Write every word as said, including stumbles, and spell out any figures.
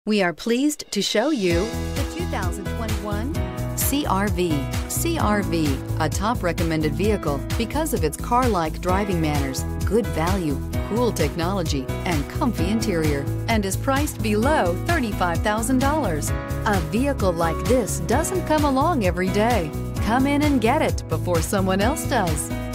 We are pleased to show you the two thousand twenty-one C R V. C R V, a top recommended vehicle because of its car-like driving manners, good value, cool technology, and comfy interior, and is priced below thirty-five thousand dollars. A vehicle like this doesn't come along every day. Come in and get it before someone else does.